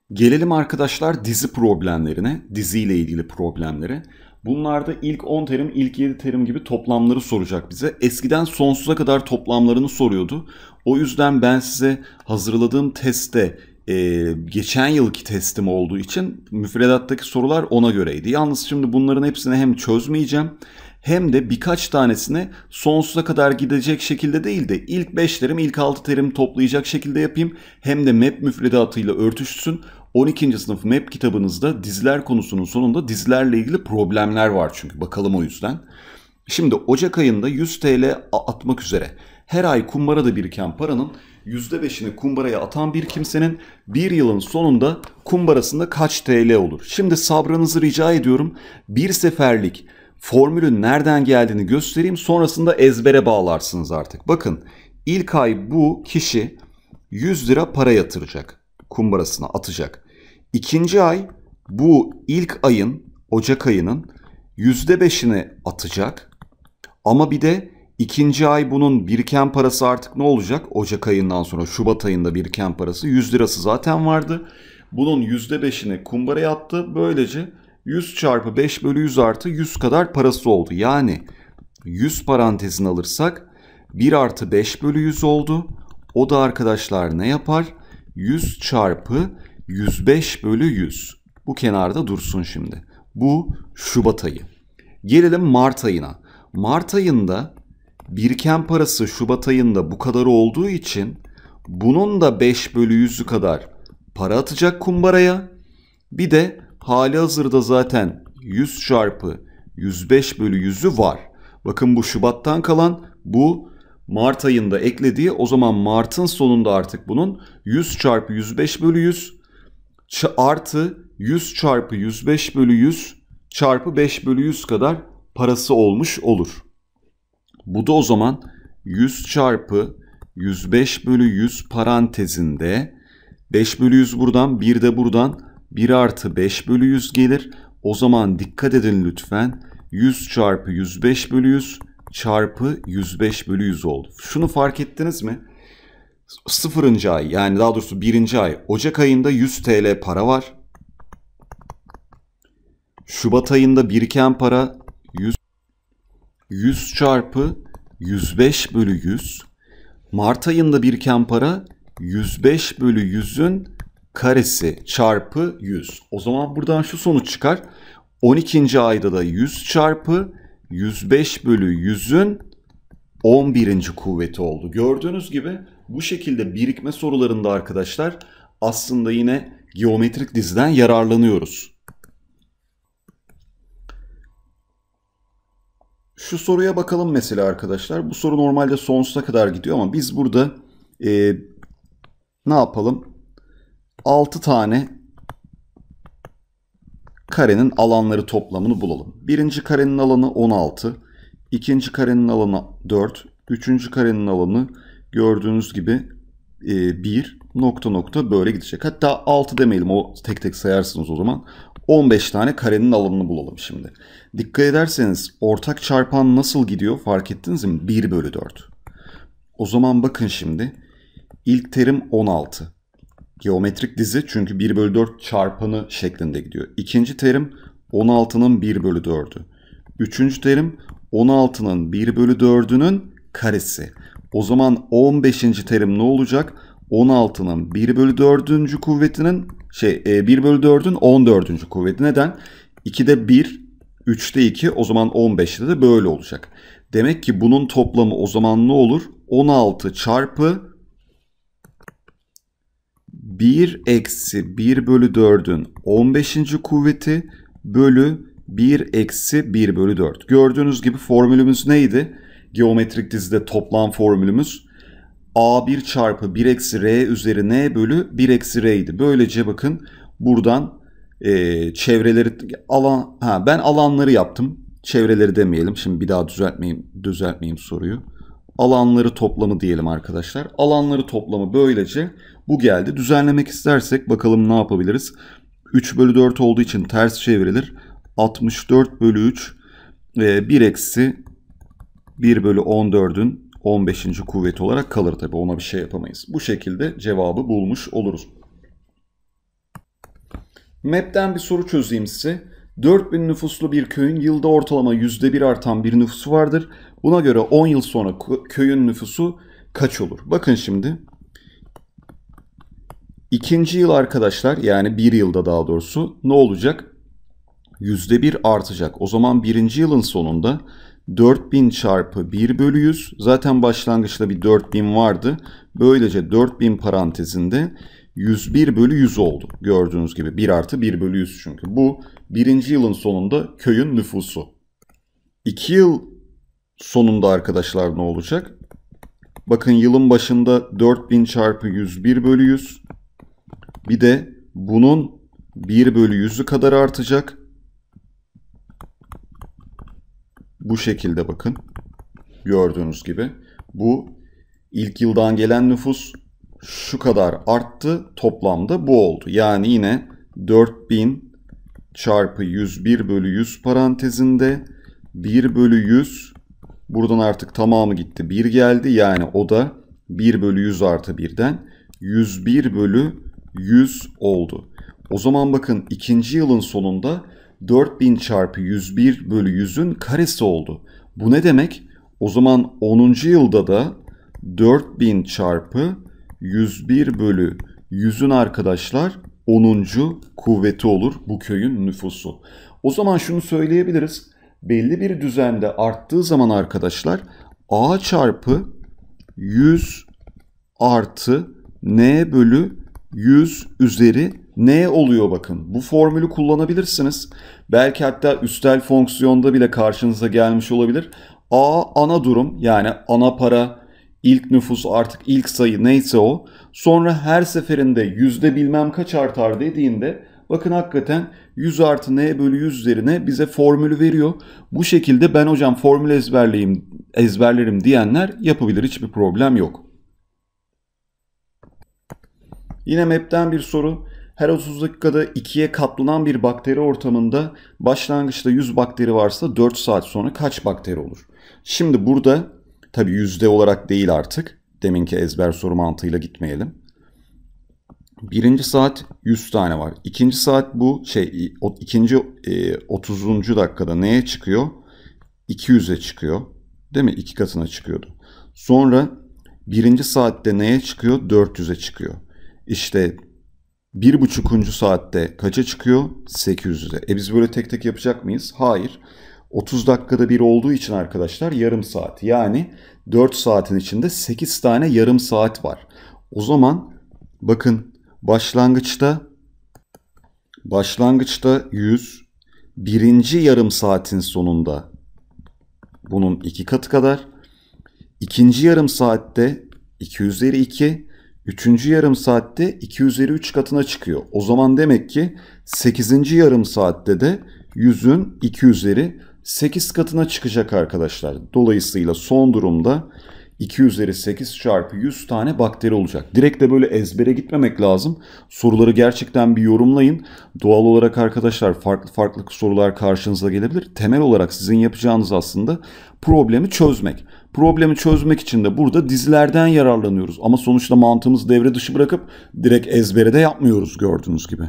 Gelelim arkadaşlar dizi problemlerine, diziyle ilgili problemlere. Bunlarda ilk 10 terim, ilk 7 terim gibi toplamları soracak bize. Eskiden sonsuza kadar toplamlarını soruyordu. O yüzden ben size hazırladığım testte geçen yılki testim olduğu için müfredattaki sorular ona göreydi. Yalnız şimdi bunların hepsini hem çözmeyeceğim hem de birkaç tanesini sonsuza kadar gidecek şekilde değil de ilk 5 terim, ilk 6 terim toplayacak şekilde yapayım. Hem de MEP müfredatıyla örtüşsün. 12. sınıf MEP kitabınızda diziler konusunun sonunda dizilerle ilgili problemler var çünkü. Bakalım o yüzden. Şimdi Ocak ayında 100 TL atmak üzere her ay kumbarada biriken paranın %5'ini kumbaraya atan bir kimsenin bir yılın sonunda kumbarasında kaç TL olur? Şimdi sabrınızı rica ediyorum. Bir seferlik formülün nereden geldiğini göstereyim. Sonrasında ezbere bağlarsınız artık. Bakın ilk ay bu kişi 100 lira para yatıracak. Kumbarasına atacak. İkinci ay bu ilk ayın, Ocak ayının %5'ini atacak. Ama bir de ikinci ay bunun biriken parası artık ne olacak? Ocak ayından sonra Şubat ayında biriken parası 100 lirası zaten vardı. Bunun %5'ini kumbaraya attı. Böylece 100 çarpı 5 bölü 100 artı 100 kadar parası oldu. Yani 100 parantezini alırsak 1 artı 5 bölü 100 oldu. O da arkadaşlar ne yapar? 100 çarpı 105 bölü 100. Bu kenarda dursun şimdi. Bu Şubat ayı. Gelelim Mart ayına. Mart ayında biriken parası Şubat ayında bu kadar olduğu için bunun da 5 bölü 100'ü kadar para atacak kumbaraya. Bir de hali hazırda zaten 100 çarpı 105 bölü 100'ü var. Bakın bu Şubat'tan kalan, bu Mart ayında eklediği, o zaman Mart'ın sonunda artık bunun 100 çarpı 105 bölü 100 artı 100 çarpı 105 bölü 100 çarpı 5 bölü 100 kadar parası olmuş olur. Bu da o zaman 100 çarpı 105 bölü 100 parantezinde 5 bölü 100 buradan, 1 de buradan, 1 artı 5 bölü 100 gelir. O zaman dikkat edin lütfen. 100 çarpı 105 bölü 100 çarpı 105 bölü 100 oldu. Şunu fark ettiniz mi? 0. ay, yani daha doğrusu 1. ay Ocak ayında 100 TL para var. Şubat ayında biriken para 100 çarpı 105 bölü 100. Mart ayında biriken para 105 bölü 100'ün karesi çarpı 100. O zaman buradan şu sonuç çıkar. 12. ayda da 100 çarpı 105 bölü 100'ün 11. kuvveti oldu. Gördüğünüz gibi bu şekilde birikme sorularında arkadaşlar aslında yine geometrik diziden yararlanıyoruz. Şu soruya bakalım mesela arkadaşlar. Bu soru normalde sonsuza kadar gidiyor ama biz burada ne yapalım? 6 tane karenin alanları toplamını bulalım. Birinci karenin alanı 16. İkinci karenin alanı 4. Üçüncü karenin alanı gördüğünüz gibi 1 nokta nokta böyle gidecek. Hatta 6 demeyelim, o tek tek sayarsınız o zaman. 15 tane karenin alanını bulalım şimdi. Dikkat ederseniz ortak çarpan nasıl gidiyor fark ettiniz mi? 1 bölü 4. O zaman bakın şimdi. İlk terim 16. Geometrik dizi çünkü 1 bölü 4 çarpanı şeklinde gidiyor. İkinci terim 16'nın 1 bölü 4'ü. Üçüncü terim 16'nın 1 bölü 4'ünün karesi. O zaman 15. terim ne olacak? 16'nın 1 bölü 4. kuvvetinin 1 bölü 4'ün 14. kuvveti. Neden? 2'de 1, 3'te 2, o zaman 15'te de böyle olacak. Demek ki bunun toplamı o zaman ne olur? 16 çarpı 1 eksi 1 bölü 4'ün 15. kuvveti bölü 1 eksi 1 bölü 4. Gördüğünüz gibi formülümüz neydi? Geometrik dizide toplam formülümüz A1 çarpı 1 eksi R üzeri N bölü 1 eksi R idi. Böylece bakın buradan çevreleri ben alanları yaptım. Çevreleri demeyelim. Şimdi bir daha düzeltmeyeyim soruyu. Alanları toplamı diyelim arkadaşlar. Alanları toplamı böylece bu geldi. Düzenlemek istersek bakalım ne yapabiliriz? 3 bölü 4 olduğu için ters çevrilir. 64 bölü 3 1 eksi 1 bölü 14'ün 15. kuvveti olarak kalır tabi. Ona bir şey yapamayız. Bu şekilde cevabı bulmuş oluruz. Map'ten bir soru çözeyim size. 4000 nüfuslu bir köyün yılda ortalama %1 artan bir nüfusu vardır. Buna göre 10 yıl sonra köyün nüfusu kaç olur? Bakın şimdi. İkinci yıl arkadaşlar, yani bir yılda daha doğrusu ne olacak? %1 artacak. O zaman birinci yılın sonunda 4000 çarpı 1 bölü 100. Zaten başlangıçta bir 4000 vardı. Böylece 4000 parantezinde 101 bölü 100 oldu. Gördüğünüz gibi 1 artı 1 bölü 100 çünkü. Bu birinci yılın sonunda köyün nüfusu. 2 yıl sonunda arkadaşlar ne olacak? Bakın yılın başında 4000 çarpı 101 bölü 100. Bir de bunun 1 bölü 100'ü kadar artacak. Bu şekilde bakın. Gördüğünüz gibi. Bu ilk yıldan gelen nüfus şu kadar arttı. Toplamda bu oldu. Yani yine 4000 çarpı 101 bölü 100 parantezinde 1 bölü 100. Buradan artık tamamı gitti. 1 geldi. Yani o da 1 bölü 100 artı 1'den 101 bölü 100 oldu. O zaman bakın ikinci yılın sonunda 4000 çarpı 101 bölü 100'ün karesi oldu. Bu ne demek? O zaman 10. yılda da 4000 çarpı 101 bölü 100'ün arkadaşlar 10. kuvveti olur bu köyün nüfusu. O zaman şunu söyleyebiliriz. Belli bir düzende arttığı zaman arkadaşlar A çarpı 100 artı N bölü 100 üzeri N oluyor bakın. Bu formülü kullanabilirsiniz. Belki hatta üstel fonksiyonda bile karşınıza gelmiş olabilir. A ana durum, yani ana para, ilk nüfus, artık ilk sayı neyse o. Sonra her seferinde yüzde bilmem kaç artar dediğinde bakın hakikaten 100 artı N bölü 100 üzerine bize formülü veriyor. Bu şekilde ben hocam formülü ezberlerim diyenler yapabilir. Hiçbir problem yok. Yine map'ten bir soru. Her 30 dakikada 2'ye katlanan bir bakteri ortamında başlangıçta 100 bakteri varsa 4 saat sonra kaç bakteri olur? Şimdi burada tabii yüzde olarak değil artık. Deminki ezber soru mantığıyla gitmeyelim. Birinci saat 100 tane var. İkinci saat bu ikinci 30. dakikada neye çıkıyor? 200'e çıkıyor. Değil mi? 2 katına çıkıyordu. Sonra birinci saatte neye çıkıyor? 400'e çıkıyor. İşte 1,5. saatte kaça çıkıyor? 800'e. Biz böyle tek tek yapacak mıyız? Hayır. 30 dakikada bir olduğu için arkadaşlar yarım saat. Yani 4 saatin içinde 8 tane yarım saat var. O zaman bakın başlangıçta 100, birinci yarım saatin sonunda bunun 2 katı kadar, ikinci yarım saatte 2 üzeri 2, üçüncü yarım saatte 2 üzeri 3 katına çıkıyor. O zaman demek ki 8. yarım saatte de 100'ün 2 üzeri 8 katına çıkacak arkadaşlar. Dolayısıyla son durumda 2 üzeri 8 çarpı 100 tane bakteri olacak. Direkt de böyle ezbere gitmemek lazım. Soruları gerçekten bir yorumlayın. Doğal olarak arkadaşlar farklı sorular karşınıza gelebilir. Temel olarak sizin yapacağınız aslında problemi çözmek. Problemi çözmek için de burada dizilerden yararlanıyoruz. Ama sonuçta mantığımızı devre dışı bırakıp direkt ezbere de yapmıyoruz gördüğünüz gibi.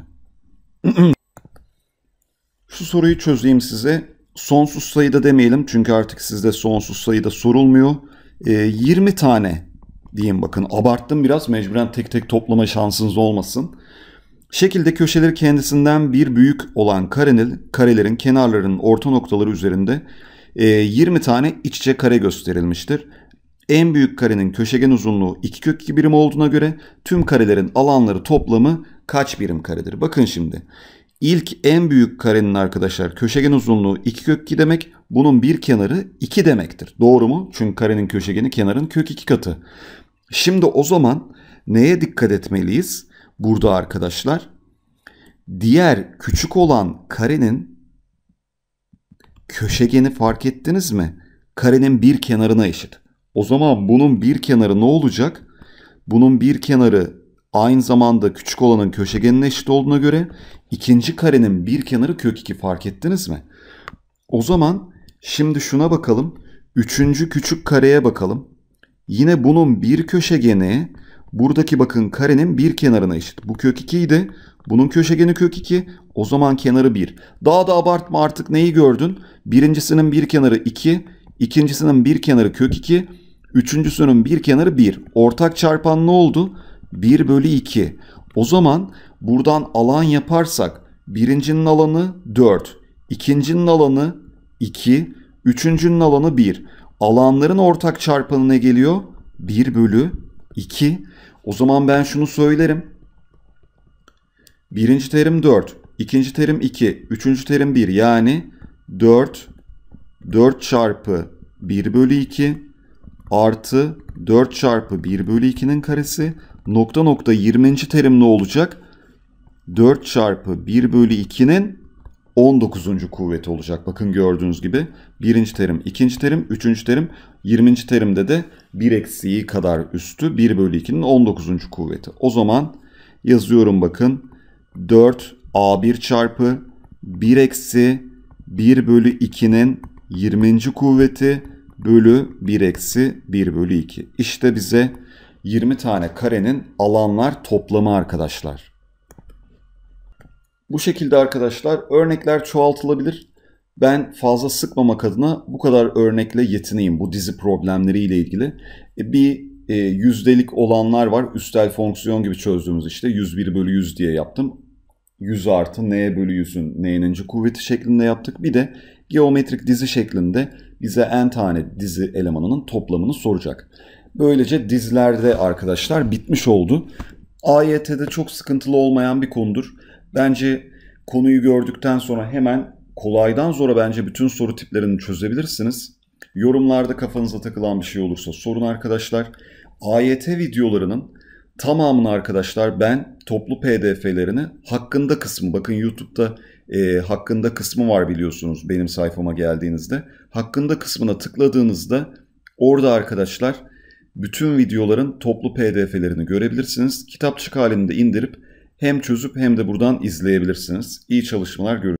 Şu soruyu çözeyim size. Sonsuz sayıda demeyelim çünkü artık sizde sonsuz sayıda sorulmuyor. 20 tane diyeyim, bakın abarttım biraz, mecburen tek tek toplama şansınız olmasın. Şekilde köşeleri kendisinden bir büyük olan karelerin kenarlarının orta noktaları üzerinde 20 tane iç içe kare gösterilmiştir. En büyük karenin köşegen uzunluğu 2 kök 2 birim olduğuna göre tüm karelerin alanları toplamı kaç birim karedir? Bakın şimdi. İlk en büyük karenin arkadaşlar köşegen uzunluğu 2 kök 2 demek. Bunun bir kenarı 2 demektir. Doğru mu? Çünkü karenin köşegeni kenarın kök 2 katı. Şimdi o zaman neye dikkat etmeliyiz? Burada arkadaşlar diğer küçük olan karenin köşegeni fark ettiniz mi? Karenin bir kenarına eşit. O zaman bunun bir kenarı ne olacak? Bunun bir kenarı aynı zamanda küçük olanın köşegenine eşit olduğuna göre ikinci karenin bir kenarı kök 2, fark ettiniz mi? O zaman şimdi şuna bakalım. Üçüncü küçük kareye bakalım. Yine bunun bir köşegeni buradaki bakın karenin bir kenarına eşit. Bu kök 2 idi. Bunun köşegeni kök 2. O zaman kenarı 1. Daha da abartma, artık neyi gördün? Birincisinin bir kenarı 2. İkincisinin bir kenarı kök 2. Üçüncüsünün bir kenarı 1. Ortak çarpan ne oldu? 1 bölü 2. O zaman buradan alan yaparsak birincinin alanı 4. İkincinin alanı 2. Üçüncünün alanı 1. Alanların ortak çarpanı ne geliyor? 1 bölü 2. O zaman ben şunu söylerim. Birinci terim 4. İkinci terim 2. Üçüncü terim 1. Yani 4 çarpı 1 bölü 2 artı 4 çarpı 1 bölü 2'nin karesi nokta nokta 20. terim ne olacak? 4 çarpı 1 bölü 2'nin 19. kuvveti olacak. Bakın gördüğünüz gibi birinci terim, ikinci terim, üçüncü terim, 20. terimde de 1 eksiği kadar üstü 1 bölü 2'nin 19. kuvveti. O zaman yazıyorum bakın. 4 A1 çarpı 1 eksi 1 bölü 2'nin 20. kuvveti bölü 1 eksi 1 bölü 2. İşte bize 20 tane karenin alanlar toplamı arkadaşlar. Bu şekilde arkadaşlar örnekler çoğaltılabilir. Ben fazla sıkmamak adına bu kadar örnekle yetineyim bu dizi problemleriyle ilgili. Bir yüzdelik olanlar var. Üstel fonksiyon gibi çözdüğümüz işte 101 bölü 100 diye yaptım. 100 artı n bölü 100'ün n'ninci kuvveti şeklinde yaptık. Bir de geometrik dizi şeklinde bize n tane dizi elemanının toplamını soracak. Böylece dizilerde arkadaşlar bitmiş oldu. AYT'de çok sıkıntılı olmayan bir konudur. Bence konuyu gördükten sonra hemen kolaydan zora bence bütün soru tiplerini çözebilirsiniz. Yorumlarda kafanıza takılan bir şey olursa sorun arkadaşlar. AYT videolarının tamamını arkadaşlar ben toplu pdf'lerini hakkında kısmı, bakın YouTube'da hakkında kısmı var biliyorsunuz benim sayfama geldiğinizde. Hakkında kısmına tıkladığınızda orada arkadaşlar bütün videoların toplu pdf'lerini görebilirsiniz. Kitapçık halinde indirip hem çözüp hem de buradan izleyebilirsiniz. İyi çalışmalar, görüşürüz.